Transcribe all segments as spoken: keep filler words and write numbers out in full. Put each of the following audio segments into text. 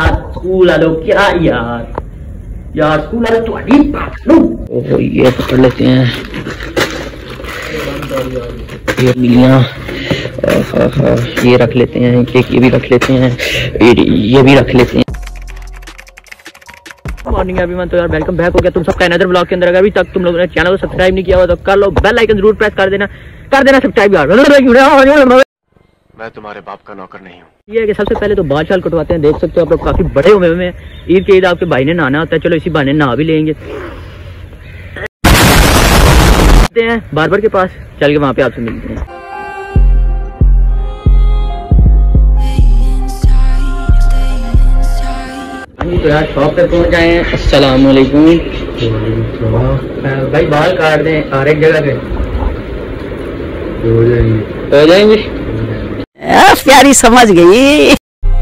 यार स्कूल वालों क्या यार यार स्कूल वालों तुम्हारी बात लो। ओह ये पकड़ लेते हैं ये मिलियाँ, ये रख लेते हैं, एक ये भी रख लेते हैं, ये भी रख लेते हैं। मॉर्निंग एवरीवन, तो यार वेलकम बैक हो गया तुम सबका अनदर ब्लॉग के अंदर। अभी तक तुम लोगों ने चैनल को सब्सक्राइब नहीं किया हुआ तो कर लो, बेल आइकन जरूर प्रेस कर देना कर देना सब्सक्राइब यार। मैं तुम्हारे बाप का नौकर नहीं हूँ। ये है कि सबसे पहले तो बाल शाल कटवाते हैं। देख सकते हो आप लोग काफी बड़े हुए में, ईद के ईद आपके भाई ने नहाना होता है, चलो इसी बहाने नहा भी लेंगे। हैं बार्बर के पास चल के वहाँ पे आपसे मिलते हैं। तो यार शॉप पे पहुंच जाए हैं। अस्सलाम वालेकुम भाई, बाल काट दें हर एक जगह पे हो जाएंगे हो जाएंगे प्यारी समझ गई।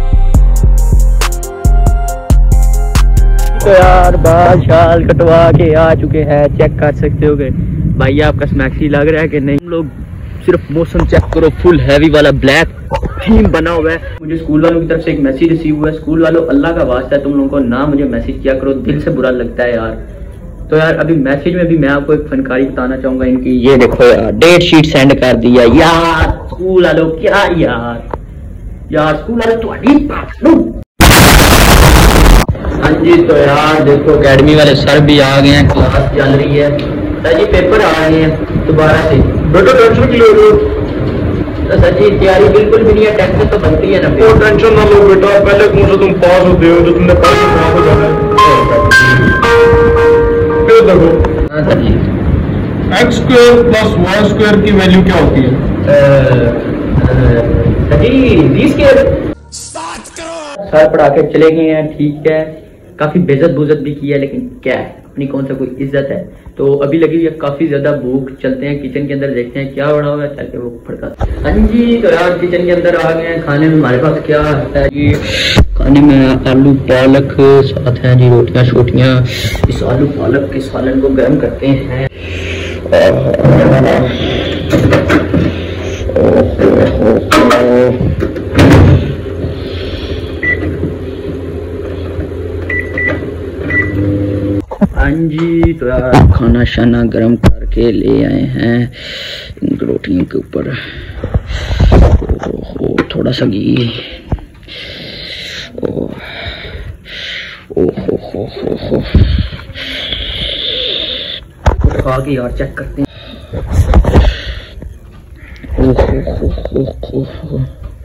तो यार बाल शाल कटवा के आ चुके हैं, चेक कर सकते हो गए भाई आपका स्मैक्सी लग रहा है कि नहीं। हम लोग सिर्फ मौसम चेक करो, फुल हैवी वाला ब्लैक थीम बना हुआ है। मुझे स्कूल वालों की तरफ से एक मैसेज रिसीव हुआ है। स्कूल वालों अल्लाह का वास्ता है तुम लोगों को ना मुझे मैसेज किया करो, दिल से बुरा लगता है यार। तो यार अभी मैसेज में भी मैं आपको एक फनकारी बताना चाहूंगा इनकी। ये देखो यार डेट शीट सेंड कर दिया यार स्कूल वालों क्या यार यार स्कूल वालों तुम्हारी बात लो। हाँ जी तो यार देखो अकेडमी वाले सर भी आ गए हैं, क्लास चल रही है जी, पेपर आ गए हैं दोबारा से। बेटा टेंशन क्यों ले रहे हो? तो सर जी तैयारी बिल्कुल भी नहीं है, टेंशन तो बनती है ना। तो टेंशन ना लो बेटा, पहले कौन सा तुम पास होते हो जो तुमने पढ़ के वहां को जाना है। फिर देखो हाँ सर जी, X square plus Y square की वैल्यू क्या होती है? सर जी वी स्क्वायर। सर पढ़ा के चले गए हैं, ठीक है, काफी बेइज्जत बुजत भी की है, लेकिन क्या है अपनी कौन सा कोई इज्जत है। तो अभी लगी हुई है काफी ज्यादा भूख, चलते हैं किचन के अंदर देखते हैं क्या बना हुआ है, चल के वो फड़काते हैं। हाँ जी तो यार किचन के अंदर आ गए हैं। खाने में हमारे पास क्या है जी, खाने में आलू पालक साथ हैं जी, रोटियां छोटियां। इस आलू पालक के सालन को गर्म करते हैं। हाँ जी तो यार खाना शाना गरम करके ले आए हैं इन रोटियों के ऊपर। ओ, थोड़ा सा घी। ओ हो हो हो हो खा के यार चेक करते हैं। ओ हो हो हो हो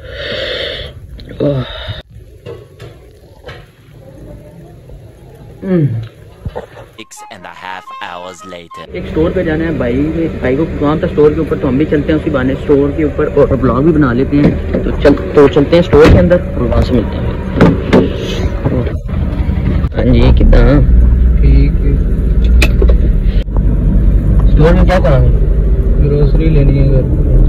Six and a half hours later. एक स्टोर पे जाना है भाई, भाई को काम था स्टोर के ऊपर, तो हम भी चलते हैं उसी बहाने स्टोर के ऊपर और ब्लॉग भी बना लेते हैं। तो चल तो चलते हैं स्टोर के अंदर और वहां से मिलते हैं। हाँ जी कितना ठीक है। स्टोर में क्या करेंगे? ग्रोसरी लेनी है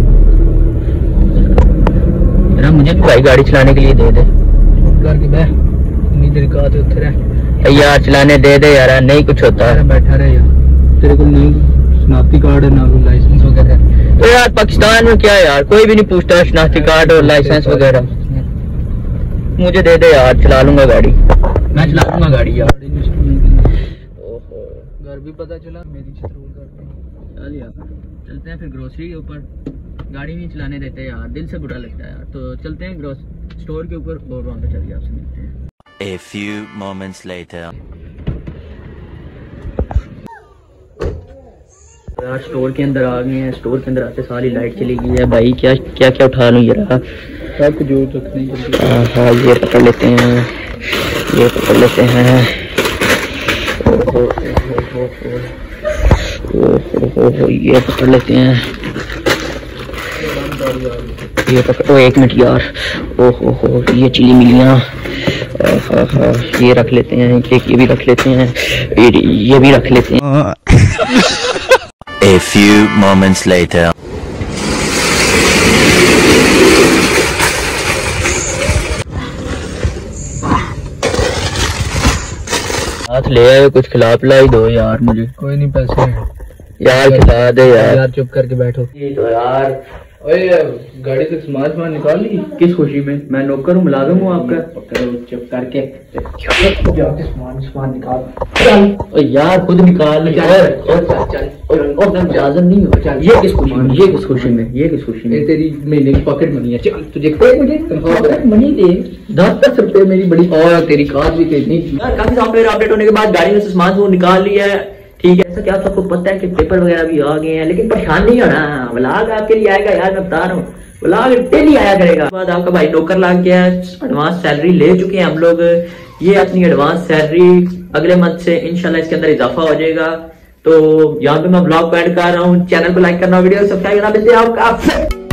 मेरा, मुझे भाई गाड़ी चलाने के लिए दे दे करके बैठ, इतनी देर का तो उतर है यार, चलाने दे दे यार, नहीं कुछ होता है। बैठा रहे यार, तेरे को नहीं शनाख्ती कार्ड है ना लाइसेंस वगैरह। तो यार पाकिस्तान में क्या यार कोई भी नहीं पूछता शनाख्ती कार्ड और लाइसेंस वगैरह। मुझे दे दे यार, चला लूंगा गाड़ी, मैं चला लूंगा गाड़ी यार। ओहो घर भी पता चला मेरी चल यार, चलते हैं फिर ग्रोसरी के ऊपर। गाड़ी नहीं चलाने देते यार, दिल से बुरा लगता है यार। तो चलते हैं ग्रोस स्टोर के ऊपर और वहाँ पे चलिए आपसे मिलते हैं। A few moments later. यार स्टोर के अंदर आ गए हैं। स्टोर के अंदर आते सारी लाइट चली गई है भाई, क्या क्या क्या उठा लूँ जरा। सब जो हाँ हाँ ये पकड़ लेते हैं, ये पकड़ लेते हैं। ओहो ओहो ओहो ओहो ये पकड़ लेते हैं, ये पकड़। ओ एक मिनट यार, ओहो हो ये चिली मिलियाँ, ये रख लेते हैं, एक ये भी रख लेते हैं, ये भी रख लेते हैं। A few moments later. हाथ ले आए, कुछ खिला पिला ही दो यार मुझे। कोई नहीं पैसे यार खिला दे यार। यार चुप करके बैठो। तो यार ओए गाड़ी से सामान सामान निकाल ली? किस खुशी में? मैं नौकर हूँ, मुलाजिम हूँ आपका। चुप करके सामान सामान निकाल। चल यार खुद निकाल यार। और इजाजत नहीं हो। चल ये किस खुशी में? ये किस खुशी में? ये किस खुशी में? तेरी महीने की पॉकेट मनी है। चल तुझे मुझे पॉकेट मनी दे। दस दस रुपए मेरी बड़ी और तेरी कार भी कितनी। काफी सॉफ्टवेयर अपडेट होने के बाद गाड़ी में से सामान वो निकाल लिया है। ठीक है, ऐसा क्या सबको पता है कि पेपर वगैरह भी आ गए हैं, लेकिन परेशान नहीं होना। व्लॉग आपके लिए आएगा यार, मैं बता रहा हूँ, व्लॉग डेली आया करेगा। बाद आपका भाई नौकर लग गया है, एडवांस सैलरी ले चुके हैं हम लोग। ये अपनी एडवांस सैलरी अगले मंथ से इंशाल्लाह इसके अंदर इजाफा हो जाएगा। तो यहाँ पे मैं व्लॉग को एंड कर रहा हूँ। चैनल को लाइक करना, वीडियो सब्सक्राइब करना। मिलते हैं आपका।